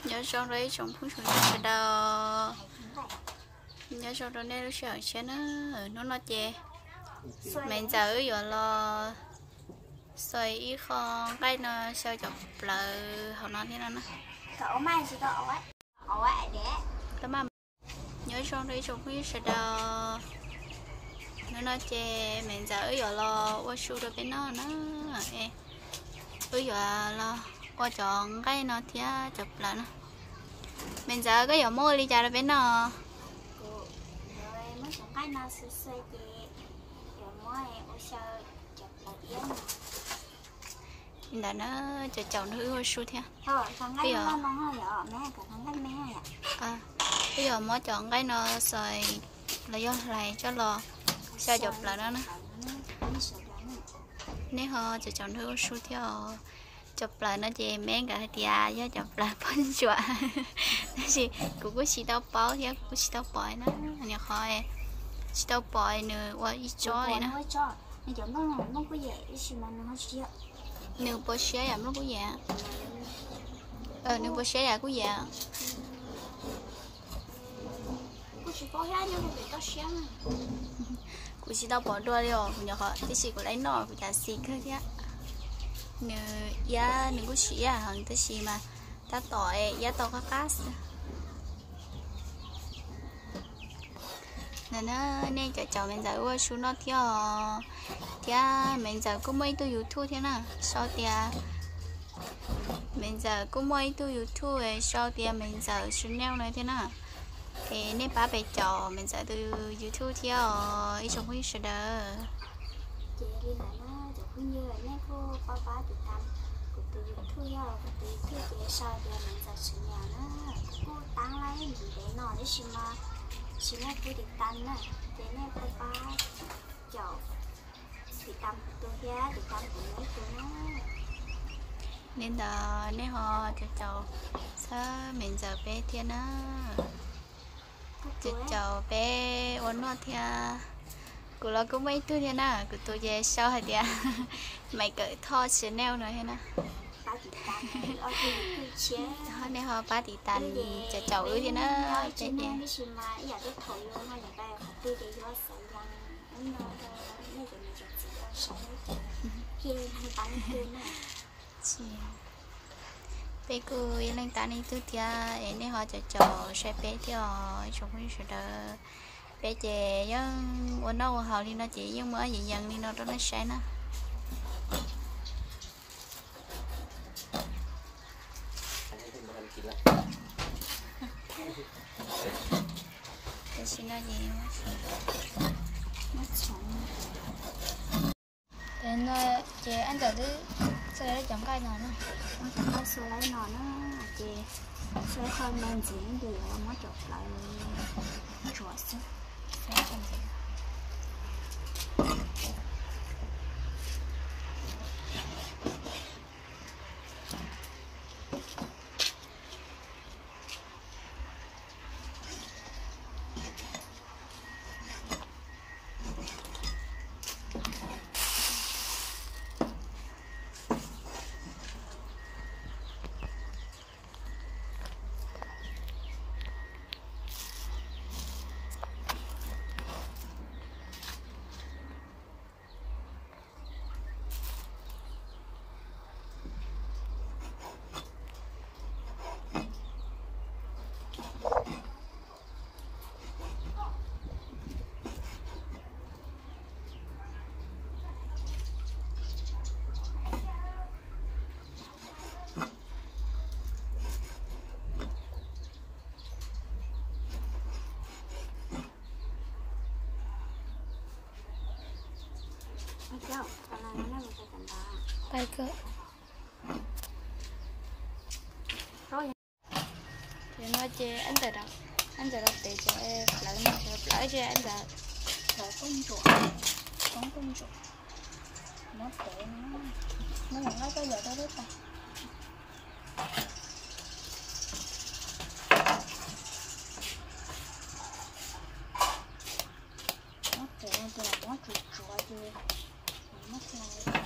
nhớ cho đấy trong phút chúng ta đào nhớ cho đó nên sợ chết nó chè mình giờ giờ lo xoay ít con cái nó sao chọc là họ nói thế nào nó cậu mai chỉ có ổ ấy để cái mà nhớ cho đấy trong phút sẽ đào nó chè mình giờ giờ lo qua su được bên nó bây giờ lo qua chọn cái nó thì chụp lại nó mình giờ cái giờ mua đi ra bên nó rồi mới chọn cái nó xoay chị rồi mới ô sao chụp lại yên là nó cho chọn thứ hơi su thế thôi thằng cái nó mong hơi ở mẹ cả thằng cái mẹ à bây giờ mới chọn cái nó xoay là do lại cho lò sao chụp lại đó nó nếu họ cho chọn thứ su thế chụp lại nó chỉ men cả tia với chụp lại phân chuột nó gì cũng có xí tao bao thì cũng xí tao bỏi nó nhà khỏi xí tao bỏi nữa qua ít chó này nó nếu chọn nó có gì xí mà nó xí nếu bớt xé giảm nó có gì nếu bớt xé giảm có gì có xí có hết nhưng mà bị tao xé mà cũng xí tao bỏ đua đi rồi nhà khỏi cái xí của lấy nọ của nhà xí cơ chứ nếu giá nếu có xí hàng cái xí mà ta tỏi giá to cá nên nó nên cho mình giải qua số nó theo mình giờ có mấy tôi YouTube thế nào sau thì mình giờ có mấy tôi YouTube sau thì mình giờ channel này thế nào thì nên bà bè trò mình giờ từ YouTube theo ý trong cái sự đó chị đi là nó cũng như là mấy cô ba thì làm của từ YouTube rồi của từ YouTube thì sau thì mình giờ sự nhà nó cô tăng lại gì để nó để xem mà chỉ là tôi được tăng á để nên cô ba chậu thì tăng tôi giá thì tăng của mấy tôi nó nên là nếu họ cho sao mình giờ bé thiên á cho bé ôn nó thiên của nó cũng mấy tôi thiên á của tôi về sau hay đi mày cởi thò channel nữa thế nào họ nên họ ba tỷ tàn cho cháu ơi thì nó chết nhỉ bé cô lên tàn đi tôi thì nên họ cho cháu sẽ bé thì họ trong cái sự đó bé trẻ nhưng ôn đâu họ đi nó chỉ nhưng mà gì dần đi nó đó nó sẽ nó xin nó gì đến chị ăn giờ thứ sau đấy chọn cái nào nữa nó chọn cái sau lấy nó chị sẽ không nên diễn gì nó chụp lại chuột xí sẽ làm gì bay cơ thì nói chơi anh giờ đọc để cho em lại cho anh giờ rồi công chuột nó để nó nhận lấy cái giờ đó đấy ta nó để nó chuột chứ nó lại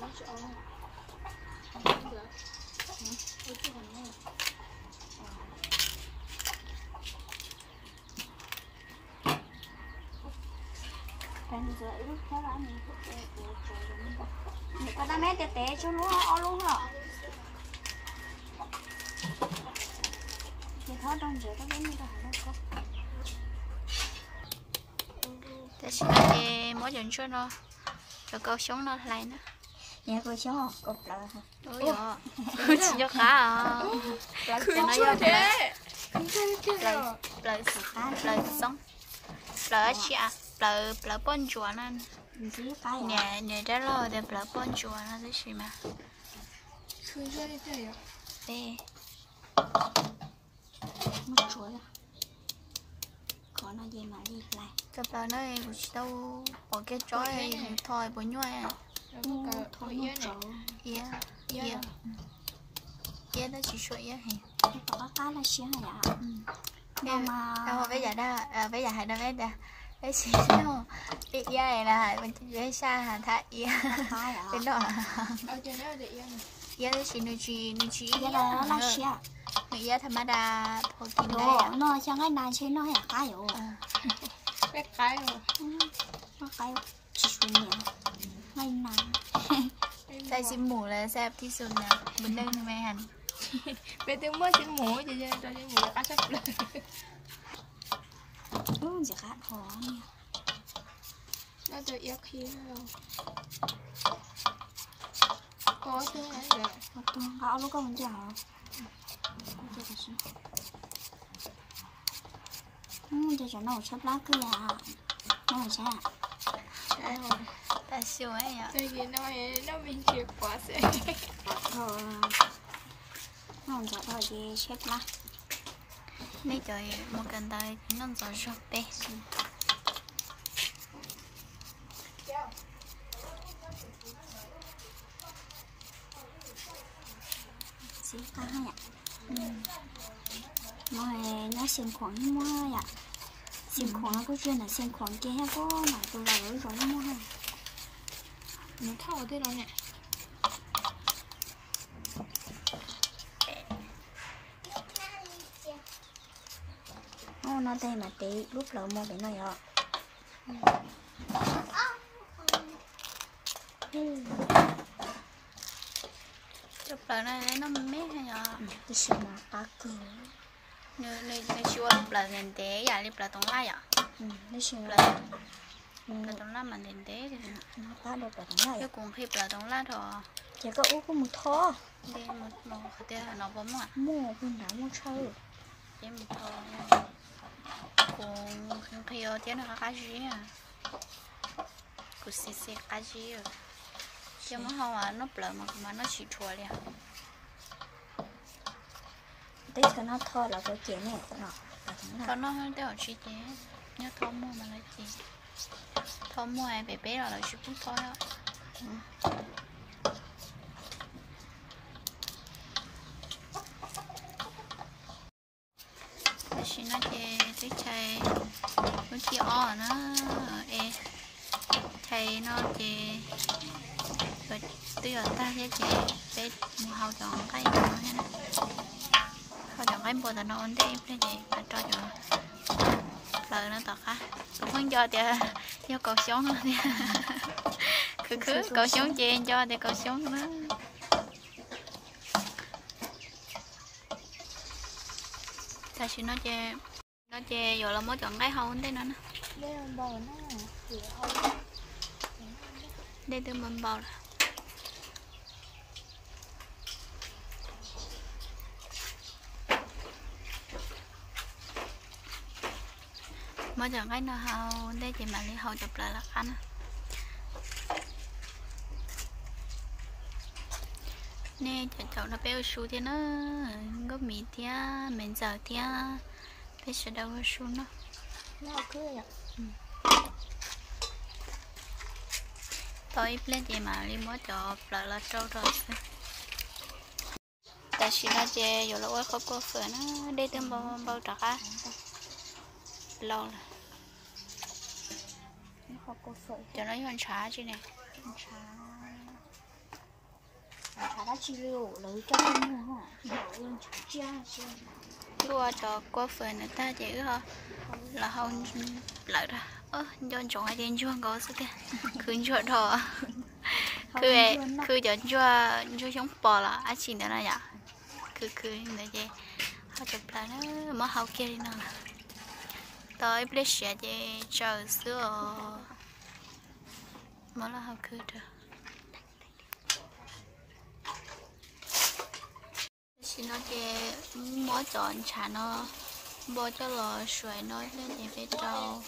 Bên dưới lúc theo bạn mình có đam mê tê cho luôn hả? Thì thôi trong dưới đó bên như đó có. Tại sao chị mỗi lần cho nó rồi câu sống nó lại nữa. Nhà cô sống cục lại hả? Ôi giời, chỉ cho khá à. Cho nó vô lời sống, lời chả, lời bon chùa nên nè ra lo để lời bon chùa nó thế gì mà. Đây. Mất chuối à? Có nó gì mà đi lại. Tập lời nó cũng đâu bỏ cái chói thôi bỏ nhoi à. Thôi nó trộn. Yeah, đó chỉ sợi á hả? Có cái là xíu này ạ. Nhưng mà đâu bây giờ đó, bây giờ hay đâu bây giờ. Cái gì đâu. Bị này là mình về xa hả thà yeah. Cái đó. Ở trên đó thì Yeah, đó chỉ nó chỉ. Cái đó là xíu. Người yeah tham gia protein đấy ạ. Nó chẳng cái này trên nó là cái rồi. cái rồi. Nó cái chỉ suy nhẹ. Ngay nào. Tại xin mù là xếpที่สุดนะbên đây là mẹ hành. Bé tiếng mới xin mũ chị cho xin mũ cá sấu lên. Chỉ khát khó nè. Nó cho yếu khí rồi. Có tiếng này rồi. Tôi gạo lúc con chả. Cho nó sắp lá cứ à. Nó là sao? Ta siêu ấy ạ. Tại vì nó mình chịu quá sẽ. Rồi. Nó cho thôi đi xếp lá. Mấy trời một cần tay nó giỏi rất bé. Xí cá ạ. Nó xin khoảng mua ạ. Xin khoảng nó có chuyện là xin khoảng kia có mà tôi là rồi nó mua ha. Nó thao thế đó nè. Nó đây mà tí lúc lỡ mua để nó rồi. Chụp lại này lấy nó mét hay nhở? Cái sự mà cá cừu. Nơi chua lại nền té giả đi lại tông lai ạ. Cái sự Lại tông lai mà nền té thì nó cá được ở đó cái này. cuốn phim lại tông lai rồi. Chỉ có ú có một thó. Đây một cái nó bấm ạ. Mua bên đảo mua sâu. Cái một thôi. Cuốn phim tiếng nó cá gì à? Cuốn xì cá gì à? Chứ mà không à nó bự mà nó chỉ chua liền. Tí cho nó thô là cái chuyện này của nó. Còn nó hơi đeo chi thế. Nhớ thô mua mà lấy gì? Thô mua ai bé bé rồi là chỉ cũng thôi đó. Để xin nó chè cái chai nó chia o nó chai nó chè rồi tuy là ta sẽ chè để mua hậu chọn cái nó hết nè. Hậu chọn cái bộ là nó ổn định để chè và cho lời nó tọt á. Cũng không cho cho cầu sống nữa nha. Cứ cầu sống chè cho để cầu sống nữa. Ta xin nó chè rồi là mới chọn cái hậu thế nữa nè. Đây là bò nó thì không. Đây từ mầm bò là mới chọn cái nó hậu đây chị mà đi hậu chụp lại là khăn nè cháu nó béo su thì nó có mì thia mình giờ thia bây giờ đâu có su nó cứ vậy. tôi lên chị mà đi mới chọn lại là trâu rồi ta chỉ là chè rồi là ôi không có phở nó đây từ bao trạc á lâu rồi Nó không có phơi. cho nó hơn xả chứ nè thả ra chi liu lấy cho con mua hả luôn chia chia lúa cho qua phần nữa ta chỉ ho là không lợi ra do chọn ai đến chuông có sự kiện cứ chuột thọ cứ chọn chua chống bò là ai chỉ nữa là nhở cứ nữa chứ họ chụp lại nó mà hậu kia đi nào tới bây giờ thì chờ sữa mà là hậu cứ được xin nó thì mỗi chọn chả nó bỏ cho lò sưởi nó lên thì phải trâu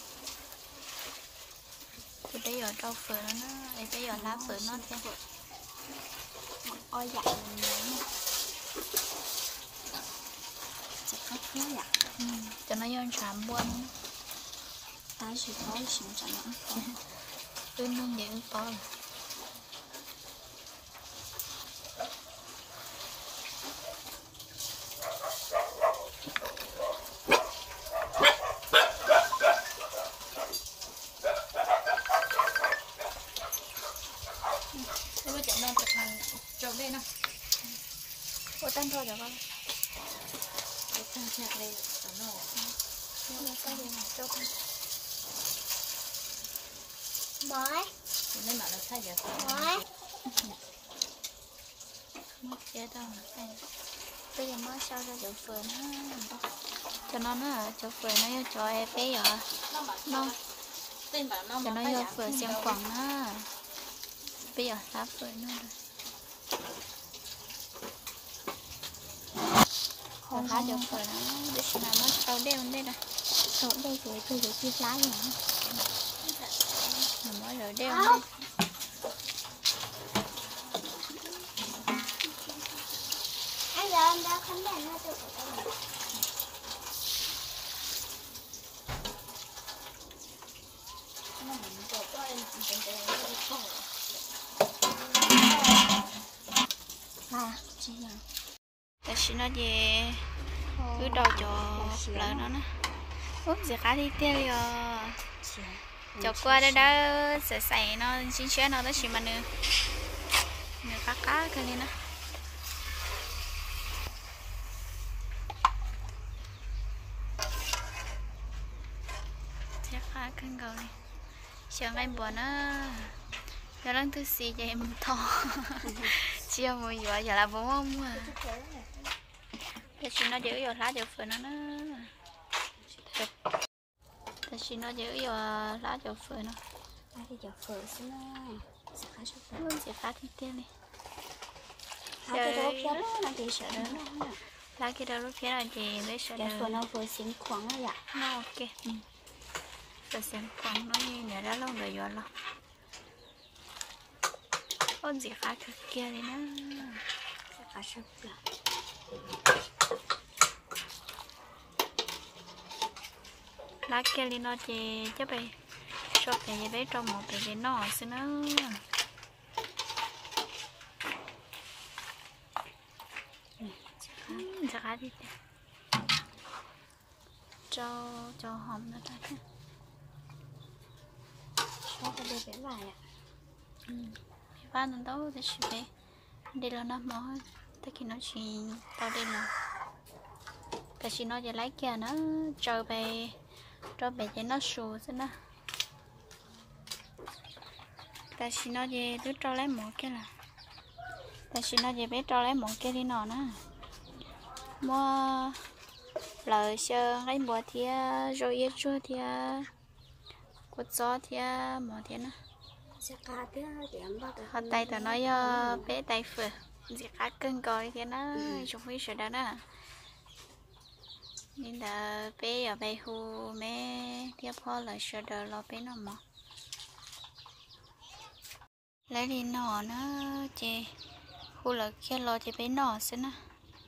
thì bây giờ trâu phở nó thì bây giờ lá phở nó theo ôi dạ chắc có thế dạ cho nó yon chạm buôn ta chỉ có xin cho nó tôi nung những to tan thôi được không? Tan nhạc đây nó nhưng mà cái gì mà cho con mới nên bảo là thay giờ mới mất chết đâu mà bây giờ mới sao ra chỗ phơi nó cho nó chỗ phơi nó cho em bé giờ nó cho nó vô phơi xem quần nó bây giờ lá phơi nó rồi khá được phơi nó để xem nào nó sâu đeo đây nè sổ đây rồi tôi được chia lá rồi mình mới rồi đeo đây anh giờ em đã khánh đèn nó được rồi à chị nào tại chị nó về cứ đầu cho lợn nó gì khá thì tiêu rồi cho qua đây đó sẽ xài nó chín chế nó đó chỉ mà nữa cá cái này nó chắc khá cân cầu này chờ ngày buồn á cho nó thứ gì cho em to chia mùi giờ là bố không à để xin nó giữ vào lá dầu phơi nó để xin nó giữ vào lá dầu phơi nó ai thì giờ phở xin sẽ khá sốt phở luôn sẽ phá thì tiên này lá cái đó phía đó là gì sợ đó lá cái đó lúc phía là gì để sợ giờ phở nó phở xin khoáng rồi ạ nó ok rồi xem khoáng nó như này đã lâu rồi rồi lo con gì khác kia đấy nó sẽ khá sốt phở lá kia đi nó thì chắc vậy cho cái bé trong một cái nọ xin nó chắc hả đi cho hồng nó ta thế cho cái đây bé vải ạ và nó đâu thì chỉ bé đây là nó mỏ tất khi nó chỉ tao đây là cái chỉ nóจะlấy kia nó cho bé cho nó sù thế nào ta chỉ nó về đứa cho lấy một cái là ta chỉ nó về bé cho lấy một cái đi nọ nữa mua lời sơn lấy bùa thia rồi yết chua thia quất gió thia mỏ thia nữa sẽ cá thia điểm vào cái họ tay tao nói bé tay phở gì cá cưng coi thia nó trong phía sau đó nè nên là bé ở đây hu mẹ tiếp họ là sợ đỡ lo bé nó mỏ lấy đi nọ nó chị hu là kia lo chị bé nọ xin á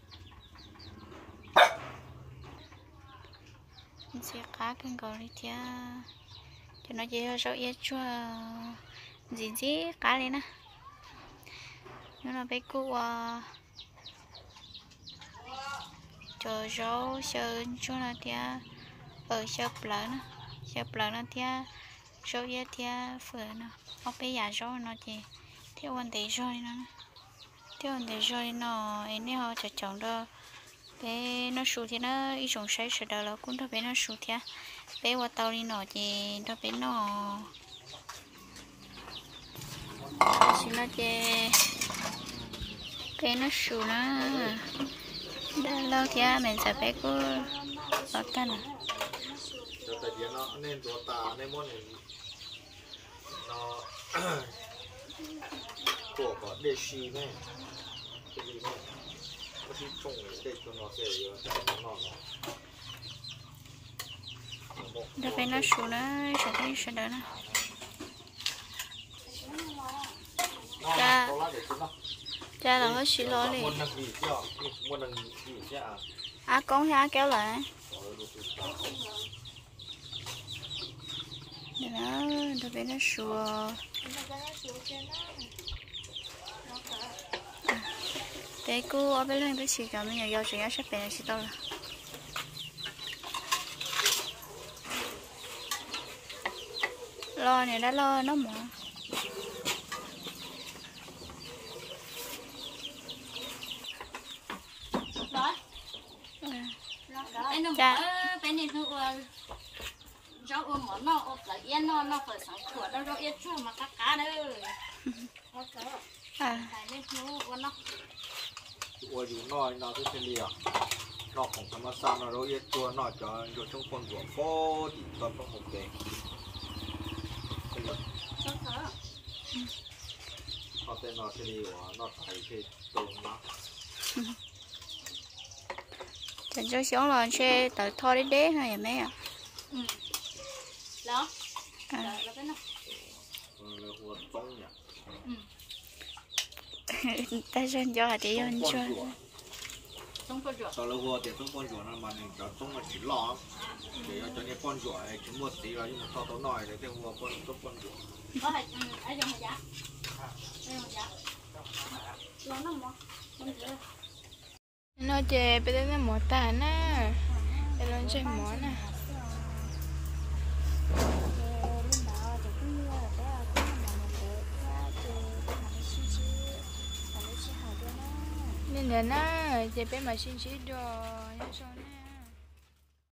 sẽ cá cưng gọi đi thia cho nó dễ rồi ít chua gì cá lên nè nó là bé cu cho rau sơn cho nó thia ở sập lợn nó thia rau ít thia phở nó ở bé già rau nó chị theo quan tế rồi nó theo để rồi nó em họ chọn chọn đó bé nó sụt thì nó ít trồng sai sụt đó là cũng đó bé nó sụt thế bé qua tàu đi nó thì đó bé nó xin nó chè bé nó sụt nó đã lâu thế mình sẽ bé cứ ở ta nè tại vì nó nênตัวตาในมดเนี่ยnó ตัวก็เดชีแม่เดชีแม่ก็ที่ตรงเด็กตัวน้อยเสียเยอะแต่น้อง đó bé nó sụt nó sẽ thấy sẽ đỡ nó cha cha là hết xí lo liền à con ha kéo lại đó bé nó sụt bé cô ở bên lên bé xì cả mấy nhà giao chuyện sắp bé xì to rồi lo này đã lo nó mà anh nó bảo bên này nó rau món nó là yên nó phải sáng sủa nó rau yên chua mà cá đấy à phải lên nó nó 我อยู่น้อยนอกที่เลียนอกของธรรมชาติเราเรียกตัวนอกจากอยู่ช่วงคนหัวโคตรตอนต้องหกเองเขาเป็นนอกที่เลียนอกไทยที่ตรงนะ Mình cho xuống là xe tự thôi đi đế hay mấy à? Đó. Là cái nào? Là hoa tông nhỉ? Ta xin cho hả chị cho anh cho. Tông con chuột. Sau là hoa thì tông con chuột nó mà mình cho tông là chỉ lọ. Để cho những con chuột này chúng một tí là nhưng mà sau tao nói để thêm hoa tông con chuột. Có phải ở trong giá? Đây là giá. Nó mà. Nó chè bây giờ nó mỏ tà nè, để lên chơi mỏ nè. Nên là nó chè bé mà xin chỉ rồi, nhớ sao nè.